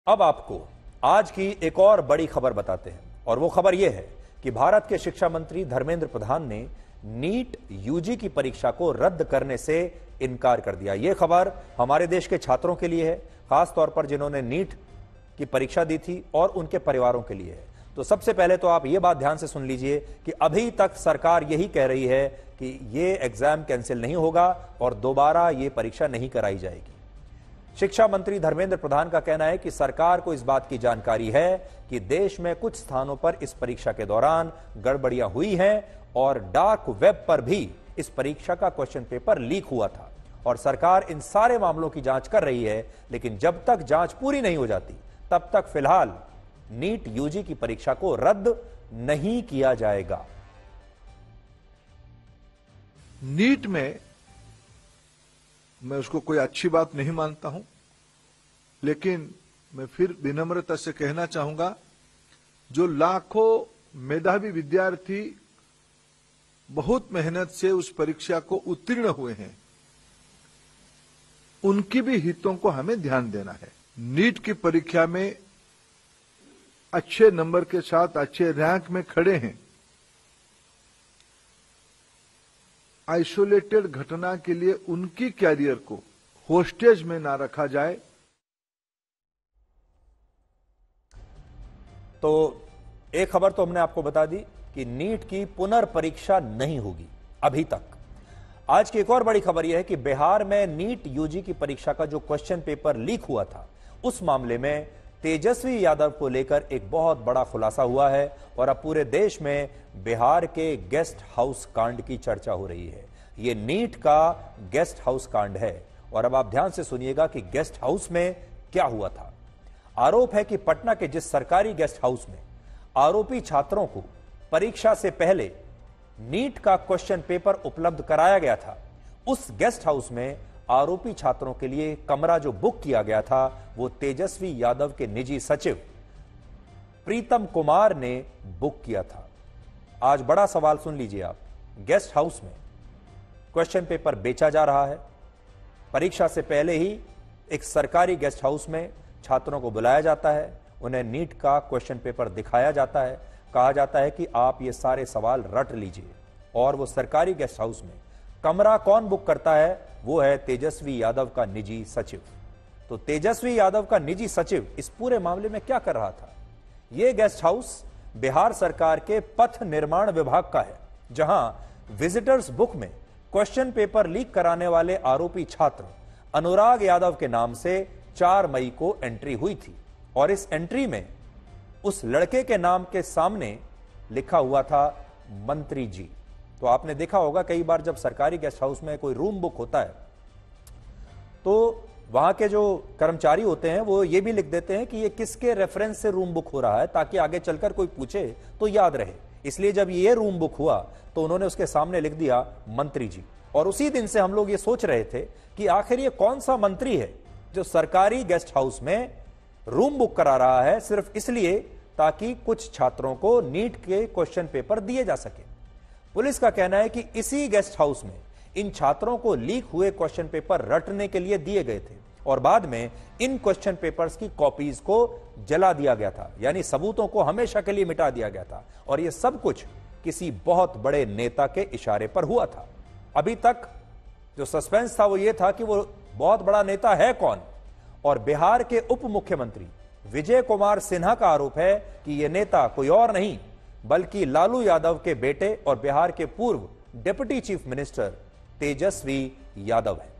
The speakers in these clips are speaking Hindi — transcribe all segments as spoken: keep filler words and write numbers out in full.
अब आपको आज की एक और बड़ी खबर बताते हैं और वो खबर यह है कि भारत के शिक्षा मंत्री धर्मेंद्र प्रधान ने नीट यूजी की परीक्षा को रद्द करने से इनकार कर दिया। यह खबर हमारे देश के छात्रों के लिए है, खास तौर पर जिन्होंने नीट की परीक्षा दी थी और उनके परिवारों के लिए है। तो सबसे पहले तो आप यह बात ध्यान से सुन लीजिए कि अभी तक सरकार यही कह रही है कि यह एग्जाम कैंसिल नहीं होगा और दोबारा यह परीक्षा नहीं कराई जाएगी। शिक्षा मंत्री धर्मेंद्र प्रधान का कहना है कि सरकार को इस बात की जानकारी है कि देश में कुछ स्थानों पर इस परीक्षा के दौरान गड़बड़ियां हुई हैं और डार्क वेब पर भी इस परीक्षा का क्वेश्चन पेपर लीक हुआ था और सरकार इन सारे मामलों की जांच कर रही है, लेकिन जब तक जांच पूरी नहीं हो जाती तब तक फिलहाल नीट यूजी की परीक्षा को रद्द नहीं किया जाएगा। नीट में मैं उसको कोई अच्छी बात नहीं मानता हूं, लेकिन मैं फिर विनम्रता से कहना चाहूंगा, जो लाखों मेधावी विद्यार्थी बहुत मेहनत से उस परीक्षा को उत्तीर्ण हुए हैं, उनकी भी हितों को हमें ध्यान देना है। नीट की परीक्षा में अच्छे नंबर के साथ अच्छे रैंक में खड़े हैं, आइसोलेटेड घटना के लिए उनकी कैरियर को होस्टेज में ना रखा जाए। तो एक खबर तो हमने आपको बता दी कि नीट की पुनर्परीक्षा नहीं होगी अभी तक। आज की एक और बड़ी खबर यह है कि बिहार में नीट यूजी की परीक्षा का जो क्वेश्चन पेपर लीक हुआ था, उस मामले में तेजस्वी यादव को लेकर एक बहुत बड़ा खुलासा हुआ है और अब पूरे देश में बिहार के गेस्ट हाउस कांड की चर्चा हो रही है। यह नीट का गेस्ट हाउस कांड है और अब आप ध्यान से सुनिएगा कि गेस्ट हाउस में क्या हुआ था। आरोप है कि पटना के जिस सरकारी गेस्ट हाउस में आरोपी छात्रों को परीक्षा से पहले नीट का क्वेश्चन पेपर उपलब्ध कराया गया था, उस गेस्ट हाउस में आरोपी छात्रों के लिए कमरा जो बुक किया गया था वो तेजस्वी यादव के निजी सचिव प्रीतम कुमार ने बुक किया था। आज बड़ा सवाल सुन लीजिए आप, गेस्ट हाउस में क्वेश्चन पेपर बेचा जा रहा है। परीक्षा से पहले ही एक सरकारी गेस्ट हाउस में छात्रों को बुलाया जाता है, उन्हें नीट का क्वेश्चन पेपर दिखाया जाता है, कहा जाता है कि आप ये सारे सवाल रट लीजिए। और वो सरकारी गेस्ट हाउस में कमरा कौन बुक करता है? वो है तेजस्वी यादव का निजी सचिव। तो तेजस्वी यादव का निजी सचिव इस पूरे मामले में क्या कर रहा था? यह गेस्ट हाउस बिहार सरकार के पथ निर्माण विभाग का है, जहां विजिटर्स बुक में क्वेश्चन पेपर लीक कराने वाले आरोपी छात्र अनुराग यादव के नाम से चार मई को एंट्री हुई थी और इस एंट्री में उस लड़के के नाम के सामने लिखा हुआ था मंत्री जी। तो आपने देखा होगा कई बार जब सरकारी गेस्ट हाउस में कोई रूम बुक होता है तो वहां के जो कर्मचारी होते हैं वो ये भी लिख देते हैं कि ये किसके रेफरेंस से रूम बुक हो रहा है, ताकि आगे चलकर कोई पूछे तो याद रहे। इसलिए जब ये रूम बुक हुआ तो उन्होंने उसके सामने लिख दिया मंत्री जी। और उसी दिन से हम लोग ये सोच रहे थे कि आखिर ये कौन सा मंत्री है जो सरकारी गेस्ट हाउस में रूम बुक करा रहा है सिर्फ इसलिए ताकि कुछ छात्रों को नीट के क्वेश्चन पेपर दिए जा सके। पुलिस का कहना है कि इसी गेस्ट हाउस में इन छात्रों को लीक हुए क्वेश्चन पेपर रटने के लिए दिए गए थे और बाद में इन क्वेश्चन पेपर्स की कॉपीज को जला दिया गया था, यानी सबूतों को हमेशा के लिए मिटा दिया गया था। और यह सब कुछ किसी बहुत बड़े नेता के इशारे पर हुआ था। अभी तक जो सस्पेंस था वो यह था कि वो बहुत बड़ा नेता है कौन, और बिहार के उप मुख्यमंत्री विजय कुमार सिन्हा का आरोप है कि यह नेता कोई और नहीं बल्कि लालू यादव के बेटे और बिहार के पूर्व deputy chief minister Tejashwi Yadav है।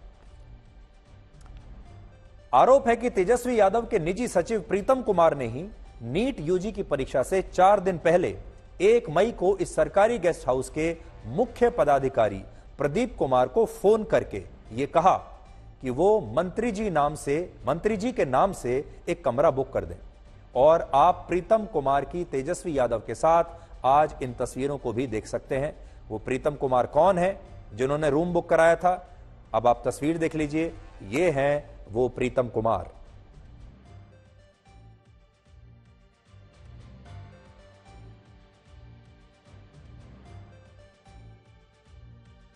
आरोप है कि तेजस्वी यादव के निजी सचिव प्रीतम कुमार ने ही नीट यूजी की परीक्षा से चार दिन पहले एक मई को इस सरकारी गेस्ट हाउस के मुख्य पदाधिकारी प्रदीप कुमार को फोन करके यह कहा कि वो मंत्री जी नाम से मंत्री जी के नाम से एक कमरा बुक कर दें। और आप प्रीतम कुमार की तेजस्वी यादव के साथ आज इन तस्वीरों को भी देख सकते हैं। वो प्रीतम कुमार कौन है जिन्होंने रूम बुक कराया था? अब आप तस्वीर देख लीजिए, ये हैं वो प्रीतम कुमार।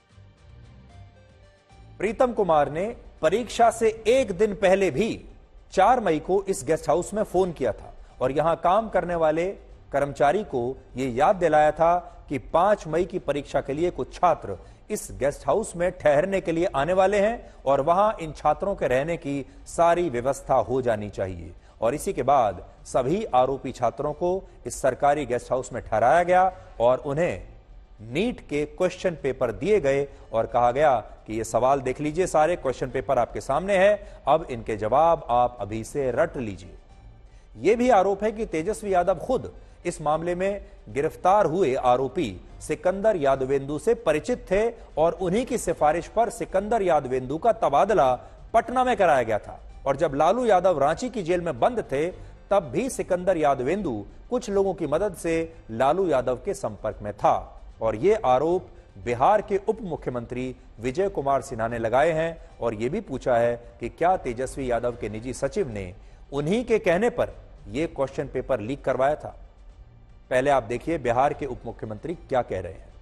प्रीतम कुमार ने परीक्षा से एक दिन पहले भी चार मई को इस गेस्ट हाउस में फोन किया था और यहां काम करने वाले कर्मचारी को यह याद दिलाया था कि पांच मई की परीक्षा के लिए कुछ छात्र इस गेस्ट हाउस में ठहरने के लिए आने वाले हैं और वहां इन छात्रों के रहने की सारी व्यवस्था हो जानी चाहिए। और इसी के बाद सभी आरोपी छात्रों को इस सरकारी गेस्ट हाउस में ठहराया गया और उन्हें नीट के क्वेश्चन पेपर दिए गए और कहा गया कि ये सवाल देख लीजिए, सारे क्वेश्चन पेपर आपके सामने है, अब इनके जवाब आप अभी से रट लीजिए। यह भी आरोप है कि तेजस्वी यादव खुद इस मामले में गिरफ्तार हुए आरोपी सिकंदर यादवेंदु से परिचित थे और उन्हीं की सिफारिश पर सिकंदर यादवेंदु का तबादला पटना में कराया गया था। और जब लालू यादव रांची की जेल में बंद थे तब भी सिकंदर यादवेंदु कुछ लोगों की मदद से लालू यादव के संपर्क में था। और ये आरोप बिहार के उप मुख्यमंत्री विजय कुमार सिन्हा ने लगाए हैं और यह भी पूछा है कि क्या तेजस्वी यादव के निजी सचिव ने उन्हीं के कहने पर यह क्वेश्चन पेपर लीक करवाया था। पहले आप देखिए बिहार के उप मुख्यमंत्री क्या कह रहे हैं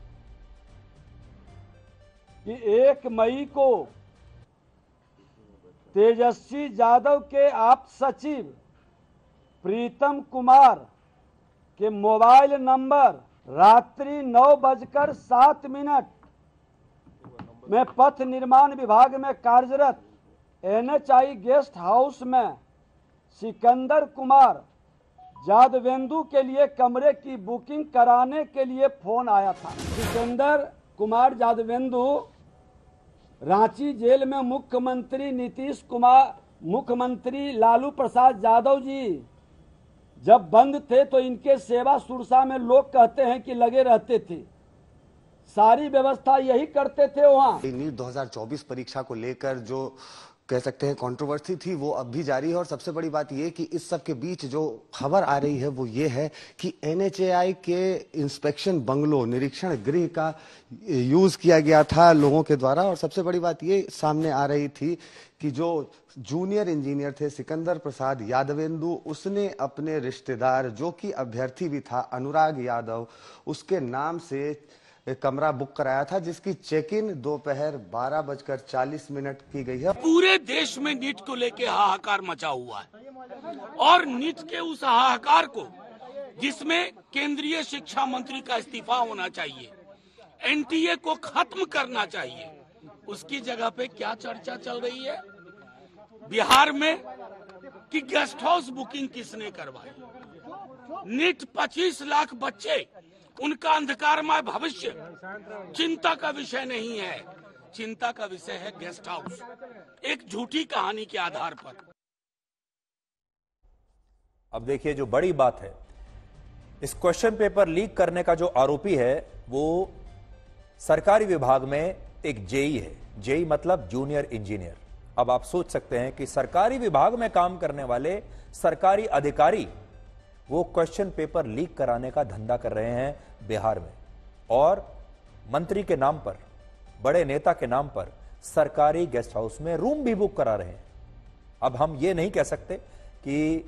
कि एक मई को तेजस्वी यादव के आप सचिव प्रीतम कुमार के मोबाइल नंबर रात्रि नौ बजकर सात मिनट में पथ निर्माण विभाग में कार्यरत एनएचआई गेस्ट हाउस में सिकंदर कुमार यादवेंदु के लिए कमरे की बुकिंग कराने के लिए फोन आया था। सिकंदर कुमार यादवेंदु रांची जेल में मुख्यमंत्री नीतीश कुमार मुख्यमंत्री लालू प्रसाद यादव जी जब बंद थे तो इनके सेवा सुरसा में लोग कहते हैं कि लगे रहते थे, सारी व्यवस्था यही करते थे वहाँ। नीट दो हज़ार चौबीस परीक्षा को लेकर जो कह सकते हैं कंट्रोवर्सी थी वो अब भी जारी है और सबसे बड़ी बात यह कि इस सब के बीच जो खबर आ रही है वो ये है कि एनएचएआई के इंस्पेक्शन बंगलो निरीक्षण गृह का यूज किया गया था लोगों के द्वारा। और सबसे बड़ी बात ये सामने आ रही थी कि जो जूनियर इंजीनियर थे सिकंदर प्रसाद यादवेंदु, उसने अपने रिश्तेदार जो कि अभ्यर्थी भी था अनुराग यादव, उसके नाम से एक कमरा बुक कराया था जिसकी चेक इन दोपहर बारह बजकर चालीस मिनट की गई है। पूरे देश में नीट को लेके हाहाकार मचा हुआ है और नीट के उस हाहाकार को जिसमें केंद्रीय शिक्षा मंत्री का इस्तीफा होना चाहिए, एनटीए को खत्म करना चाहिए, उसकी जगह पे क्या चर्चा चल रही है बिहार में कि गेस्ट हाउस बुकिंग किसने करवाई। नीट पच्चीस लाख बच्चे, उनका अंधकारमय भविष्य चिंता का विषय नहीं है, चिंता का विषय है गेस्ट हाउस, एक झूठी कहानी के आधार पर। अब देखिए जो बड़ी बात है, इस क्वेश्चन पेपर लीक करने का जो आरोपी है वो सरकारी विभाग में एक जेई है। जेई मतलब जूनियर इंजीनियर। अब आप सोच सकते हैं कि सरकारी विभाग में काम करने वाले सरकारी अधिकारी वो क्वेश्चन पेपर लीक कराने का धंधा कर रहे हैं बिहार में और मंत्री के नाम पर, बड़े नेता के नाम पर सरकारी गेस्ट हाउस में रूम भी बुक करा रहे हैं। अब हम ये नहीं कह सकते कि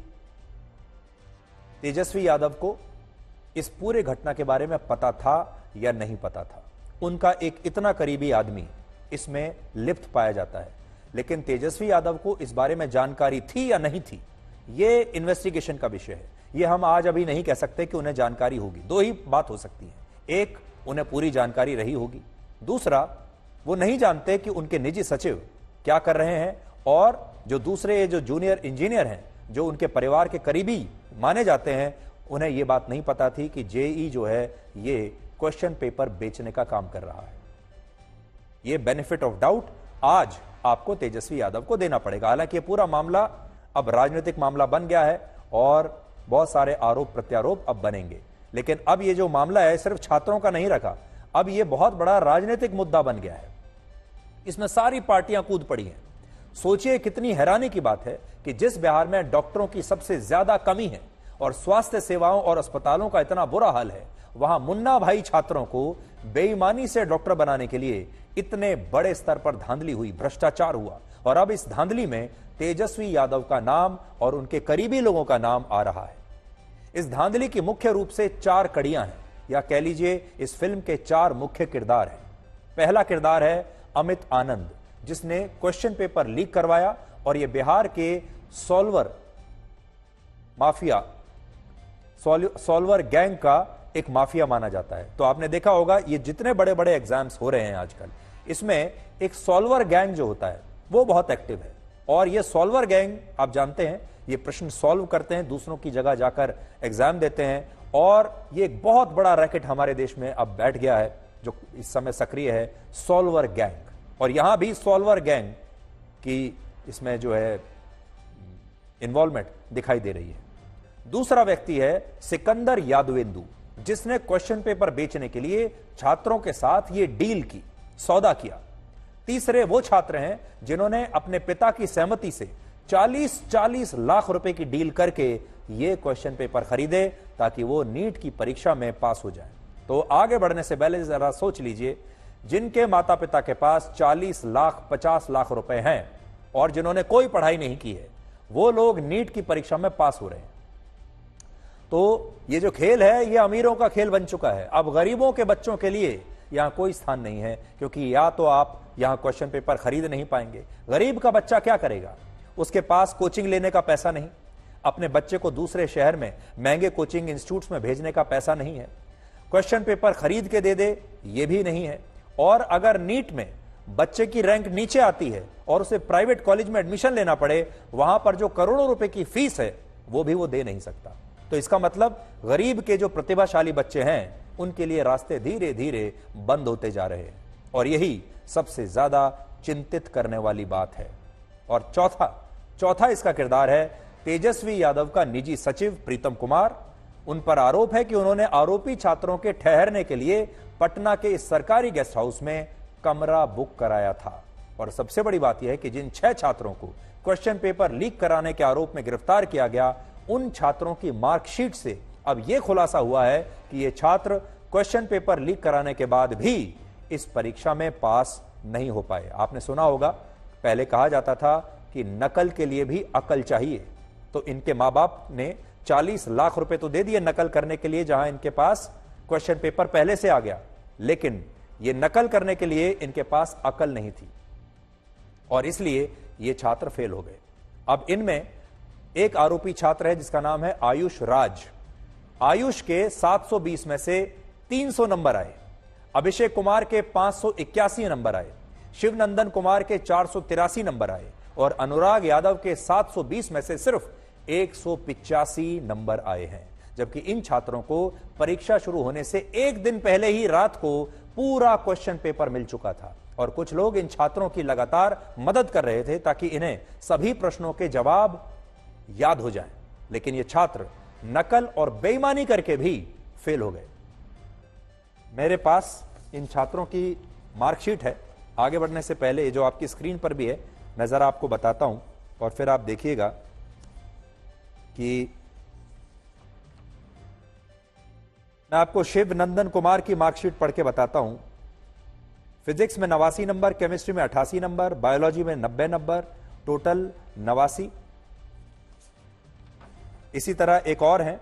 तेजस्वी यादव को इस पूरे घटना के बारे में पता था या नहीं पता था। उनका एक इतना करीबी आदमी इसमें लिप्त पाया जाता है, लेकिन तेजस्वी यादव को इस बारे में जानकारी थी या नहीं थी, यह इन्वेस्टिगेशन का विषय है। यह हम आज अभी नहीं कह सकते कि उन्हें जानकारी होगी। दो ही बात हो सकती है, एक उन्हें पूरी जानकारी रही होगी, दूसरा वो नहीं जानते कि उनके निजी सचिव क्या कर रहे हैं और जो दूसरे जो जूनियर इंजीनियर हैं जो उनके परिवार के करीबी माने जाते हैं, उन्हें यह बात नहीं पता थी कि जेई जो है ये क्वेश्चन पेपर बेचने का काम कर रहा है। ये बेनिफिट ऑफ डाउट आज आपको तेजस्वी यादव को देना पड़ेगा। हालांकि ये पूरा मामला अब राजनीतिक मामला बन गया है और बहुत सारे आरोप प्रत्यारोप अब बनेंगे, लेकिन अब ये जो मामला है सिर्फ छात्रों का नहीं रखा, अब ये बहुत बड़ा राजनीतिक मुद्दा बन गया है। इसमें सारी पार्टियां कूद पड़ी हैं। सोचिए कितनी हैरानी की बात है कि जिस बिहार में डॉक्टरों की सबसे ज्यादा कमी है और स्वास्थ्य सेवाओं और अस्पतालों का इतना बुरा हाल है, वहां मुन्ना भाई छात्रों को बेईमानी से डॉक्टर बनाने के लिए इतने बड़े स्तर पर धांधली हुई, भ्रष्टाचार हुआ और अब इस धांधली में तेजस्वी यादव का नाम और उनके करीबी लोगों का नाम आ रहा है। इस धांधली की मुख्य रूप से चार कड़ियां हैं, या कह लीजिए इस फिल्म के चार मुख्य किरदार हैं। पहला किरदार है अमित आनंद, जिसने क्वेश्चन पेपर लीक करवाया और यह बिहार के सॉल्वर माफिया, सॉल्वर गैंग का एक माफिया माना जाता है। तो आपने देखा होगा ये जितने बड़े बड़े एग्जाम्स हो रहे हैं आजकल, इसमें एक सॉल्वर गैंग जो होता है वो बहुत एक्टिव है। और ये सॉल्वर गैंग आप जानते हैं, ये प्रश्न सॉल्व करते हैं, दूसरों की जगह जाकर एग्जाम देते हैं, और ये एक बहुत बड़ा रैकेट हमारे देश में अब बैठ गया है जो इस समय सक्रिय है, सॉल्वर गैंग। और यहां भी सॉल्वर गैंग की इसमें जो है इन्वॉल्वमेंट दिखाई दे रही है। दूसरा व्यक्ति है सिकंदर यादवेंदु, जिसने क्वेश्चन पेपर बेचने के लिए छात्रों के साथ ये डील की, सौदा किया। तीसरे वो छात्र हैं जिन्होंने अपने पिता की सहमति से चालीस चालीस लाख रुपए की डील करके ये क्वेश्चन पेपर खरीदे ताकि वो नीट की परीक्षा में पास हो जाए। तो आगे बढ़ने से पहले जरा सोच लीजिए, जिनके माता पिता के पास चालीस लाख पचास लाख रुपए हैं और जिन्होंने कोई पढ़ाई नहीं की है, वो लोग नीट की परीक्षा में पास हो रहे हैं। तो ये जो खेल है ये अमीरों का खेल बन चुका है। अब गरीबों के बच्चों के लिए यहां कोई स्थान नहीं है, क्योंकि या तो आप यहां क्वेश्चन पेपर खरीद नहीं पाएंगे। गरीब का बच्चा क्या करेगा? उसके पास कोचिंग लेने का पैसा नहीं, अपने बच्चे को दूसरे शहर में महंगे कोचिंग इंस्टीट्यूट्स में भेजने का पैसा नहीं है, क्वेश्चन पेपर खरीद के दे दे ये भी नहीं है। और अगर नीट में बच्चे की रैंक नीचे आती है और उसे प्राइवेट कॉलेज में एडमिशन लेना पड़े, वहां पर जो करोड़ों रुपए की फीस है वो भी वो दे नहीं सकता। तो इसका मतलब गरीब के जो प्रतिभाशाली बच्चे हैं उनके लिए रास्ते धीरे धीरे बंद होते जा रहे हैं, और यही सबसे ज्यादा चिंतित करने वाली बात है। और चौथा चौथा इसका किरदार है तेजस्वी यादव का निजी सचिव प्रीतम कुमार। उन पर आरोप है कि उन्होंने आरोपी छात्रों के ठहरने के लिए पटना के इस सरकारी गेस्ट हाउस में कमरा बुक कराया था। और सबसे बड़ी बात यह है कि जिन छह छात्रों को क्वेश्चन पेपर लीक कराने के आरोप में गिरफ्तार किया गया, उन छात्रों की मार्कशीट से अब यह खुलासा हुआ है कि ये छात्र क्वेश्चन पेपर लीक कराने के बाद भी इस परीक्षा में पास नहीं हो पाए। आपने सुना होगा, पहले कहा जाता था कि नकल के लिए भी अकल चाहिए। तो इनके मां बाप ने चालीस लाख रुपए तो दे दिए नकल करने के लिए, जहां इनके पास क्वेश्चन पेपर पहले से आ गया, लेकिन ये नकल करने के लिए इनके पास अकल नहीं थी और इसलिए ये छात्र फेल हो गए। अब इनमें एक आरोपी छात्र है जिसका नाम है आयुष राज। आयुष के सात सौ बीस में से तीन सौ नंबर आए, अभिषेक कुमार के पांच सौ इक्यासी नंबर आए, शिवनंदन कुमार के चार सौ तिरासी नंबर आए और अनुराग यादव के सात सौ बीस में से सिर्फ एक सौ पिचासी नंबर आए हैं। जबकि इन छात्रों को परीक्षा शुरू होने से एक दिन पहले ही रात को पूरा क्वेश्चन पेपर मिल चुका था और कुछ लोग इन छात्रों की लगातार मदद कर रहे थे ताकि इन्हें सभी प्रश्नों के जवाब याद हो जाएं। लेकिन ये छात्र नकल और बेईमानी करके भी फेल हो गए। मेरे पास इन छात्रों की मार्कशीट है। आगे बढ़ने से पहले जो आपकी स्क्रीन पर भी है, मैं जरा आपको बताता हूं और फिर आप देखिएगा कि मैं आपको शिवनंदन कुमार की मार्कशीट पढ़ के बताता हूं। फिजिक्स में नवासी नंबर, केमिस्ट्री में अठासी नंबर, बायोलॉजी में नब्बे नंबर, टोटल नवासी। इसी तरह एक और हैं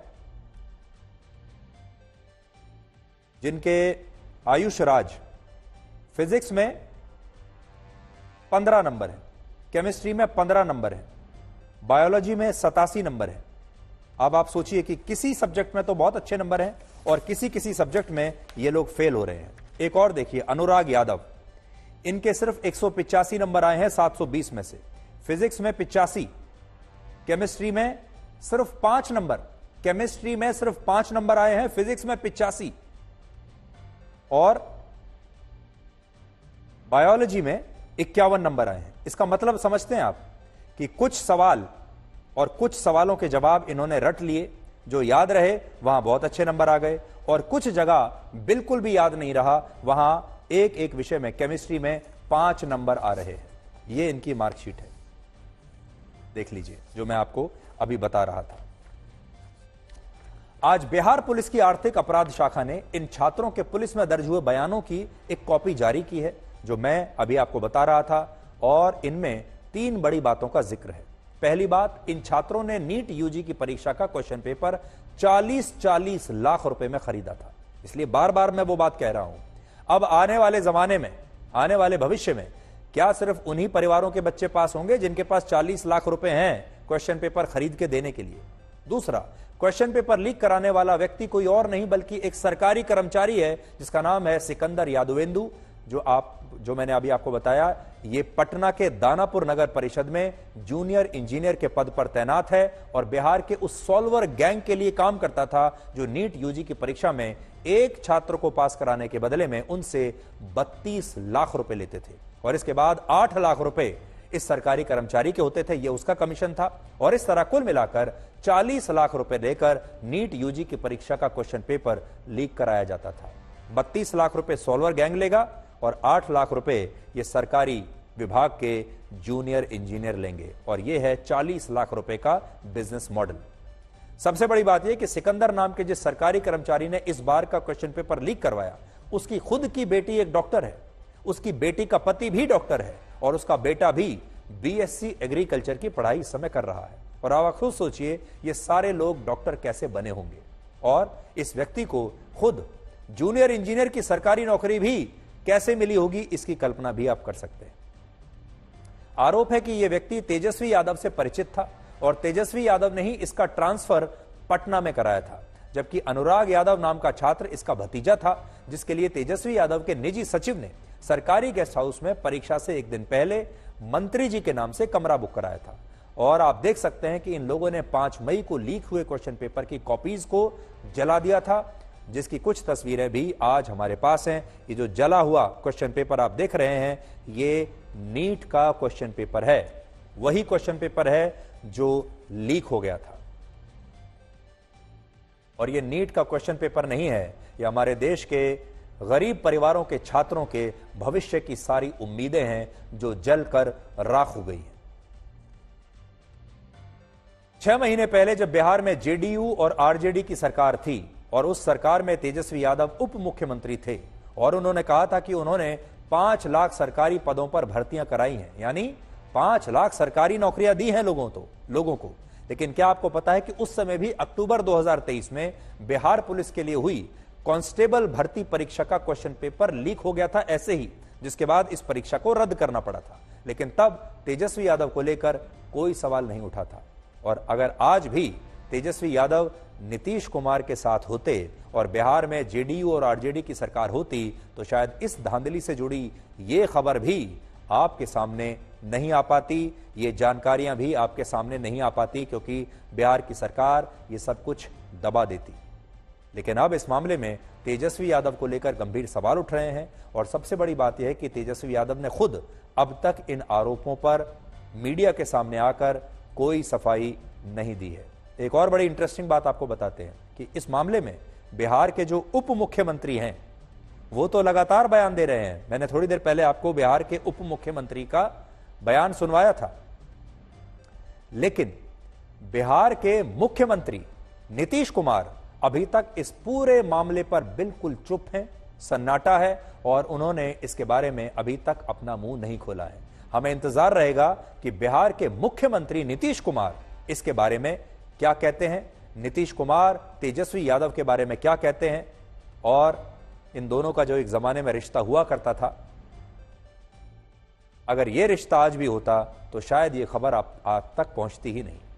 जिनके आयुष राज, फिजिक्स में पंद्रह नंबर है, केमिस्ट्री में पंद्रह नंबर है, बायोलॉजी में सतासी नंबर है। अब आप सोचिए कि किसी सब्जेक्ट में तो बहुत अच्छे नंबर हैं और किसी किसी सब्जेक्ट में ये लोग फेल हो रहे हैं। एक और देखिए, अनुराग यादव, इनके सिर्फ एक सौ पिचासी नंबर आए हैं सात सौ बीस में से। फिजिक्स में पिचासी, केमिस्ट्री में सिर्फ पांच नंबर, केमिस्ट्री में सिर्फ पांच नंबर आए हैं, फिजिक्स में पिचासी, और बायोलॉजी में इक्यावन नंबर आए हैं। इसका मतलब समझते हैं आप कि कुछ सवाल और कुछ सवालों के जवाब इन्होंने रट लिए, जो याद रहे वहां बहुत अच्छे नंबर आ गए, और कुछ जगह बिल्कुल भी याद नहीं रहा, वहां एक एक विषय में, केमिस्ट्री में पांच नंबर आ रहे हैं। यह इनकी मार्कशीट है, देख लीजिए जो मैं आपको अभी बता रहा था। आज बिहार पुलिस की आर्थिक अपराध शाखा ने इन छात्रों के पुलिस में दर्ज हुए बयानों की एक कॉपी जारी की है, जो मैं अभी आपको बता रहा था, और इनमें तीन बड़ी बातों का जिक्र है। पहली बात, इन छात्रों ने नीट यूजी की परीक्षा का क्वेश्चन पेपर चालीस चालीस लाख रुपए में खरीदा था। इसलिए बार बार मैं वो बात कह रहा हूं, अब आने वाले जमाने में, आने वाले भविष्य में क्या सिर्फ उन्हीं परिवारों के बच्चे पास होंगे जिनके पास चालीस लाख रुपए हैं? क्वेश्चन पेपर खरीद के देने के लिए। दूसरा, क्वेश्चन पेपर लीक कराने वाला व्यक्ति कोई और नहीं बल्कि एक सरकारी कर्मचारी है जिसका नाम है सिकंदर यादवेंदु, जो आप जो मैंने अभी आपको बताया, ये पटना के दानापुर नगर परिषद में जूनियर इंजीनियर के पद पर तैनात है और बिहार के उस सॉल्वर गैंग के लिए काम करता था जो नीट यूजी की परीक्षा में एक छात्र को पास कराने के बदले में उनसे बत्तीस लाख रुपए लेते थे और इसके बाद आठ लाख रुपए इस सरकारी कर्मचारी के होते थे, ये उसका कमीशन था। और इस तरह कुल मिलाकर चालीस लाख रुपए देकर नीट यूजी की परीक्षा का क्वेश्चन पेपर लीक कराया जाता था। बत्तीस लाख रुपए सॉल्वर गैंग लेगा और आठ लाख रुपए ये सरकारी विभाग के जूनियर इंजीनियर लेंगे और यह है चालीस लाख रुपए का बिजनेस मॉडल। सबसे बड़ी बात यह कि सिकंदर नाम के जिस सरकारी कर्मचारी ने इस बार का क्वेश्चन पेपर लीक करवाया, उसकी खुद की बेटी एक डॉक्टर है, उसकी बेटी का पति भी डॉक्टर है और उसका बेटा भी बीएससी एग्रीकल्चर की पढ़ाई इस समय कर रहा है। और आप खुद सोचिए ये सारे लोग डॉक्टर कैसे बने होंगे और इस व्यक्ति को खुद जूनियर इंजीनियर की सरकारी नौकरी भी कैसे मिली होगी, इसकी कल्पना भी आप कर सकते हैं। आरोप है कि यह व्यक्ति तेजस्वी यादव से परिचित था और तेजस्वी यादव ने ही इसका ट्रांसफर पटना में कराया था, जबकि अनुराग यादव नाम का छात्र इसका भतीजा था जिसके लिए तेजस्वी यादव के निजी सचिव ने सरकारी गेस्ट हाउस में परीक्षा से एक दिन पहले मंत्री जी के नाम से कमरा बुक कराया था। और आप देख सकते हैं कि इन लोगों ने पांच मई को लीक हुए क्वेश्चन पेपर की कॉपीज को जला दिया था, जिसकी कुछ तस्वीरें भी आज हमारे पास हैं। ये जो जला हुआ क्वेश्चन पेपर आप देख रहे हैं, ये नीट का क्वेश्चन पेपर है, वही क्वेश्चन पेपर है जो लीक हो गया था। और ये नीट का क्वेश्चन पेपर नहीं है, ये हमारे देश के गरीब परिवारों के छात्रों के भविष्य की सारी उम्मीदें हैं जो जलकर राख हो गई हैं। छह महीने पहले जब बिहार में जेडीयू और आरजेडी की सरकार थी और उस सरकार में तेजस्वी यादव उप मुख्यमंत्री थे और उन्होंने कहा था कि उन्होंने पांच लाख सरकारी पदों पर भर्तियां कराई हैं, यानी पांच लाख सरकारी नौकरियां दी हैं लोगों तो लोगों को। लेकिन क्या आपको पता है कि उस समय भी अक्टूबर दो हज़ार तेईस में बिहार पुलिस के लिए हुई कांस्टेबल भर्ती परीक्षा का क्वेश्चन पेपर लीक हो गया था ऐसे ही, जिसके बाद इस परीक्षा को रद्द करना पड़ा था। लेकिन तब तेजस्वी यादव को लेकर कोई सवाल नहीं उठा था। और अगर आज भी तेजस्वी यादव नीतीश कुमार के साथ होते और बिहार में जेडीयू और आरजेडी की सरकार होती तो शायद इस धांधली से जुड़ी ये खबर भी आपके सामने नहीं आ पाती, ये जानकारियां भी आपके सामने नहीं आ पाती, क्योंकि बिहार की सरकार ये सब कुछ दबा देती। लेकिन अब इस मामले में तेजस्वी यादव को लेकर गंभीर सवाल उठ रहे हैं और सबसे बड़ी बात यह है कि तेजस्वी यादव ने खुद अब तक इन आरोपों पर मीडिया के सामने आकर कोई सफाई नहीं दी है। एक और बड़ी इंटरेस्टिंग बात आपको बताते हैं कि इस मामले में बिहार के जो उप मुख्यमंत्री हैं वो तो लगातार बयान दे रहे हैं। मैंने थोड़ी देर पहले आपको बिहार के उप मुख्यमंत्री का बयान सुनवाया था, लेकिन बिहार के मुख्यमंत्री नीतीश कुमार अभी तक इस पूरे मामले पर बिल्कुल चुप हैं, सन्नाटा है और उन्होंने इसके बारे में अभी तक अपना मुंह नहीं खोला है। हमें इंतजार रहेगा कि बिहार के मुख्यमंत्री नीतीश कुमार इसके बारे में क्या कहते हैं, नीतीश कुमार तेजस्वी यादव के बारे में क्या कहते हैं और इन दोनों का जो एक जमाने में रिश्ता हुआ करता था, अगर यह रिश्ता आज भी होता तो शायद यह खबर आप आज तक पहुंचती ही नहीं।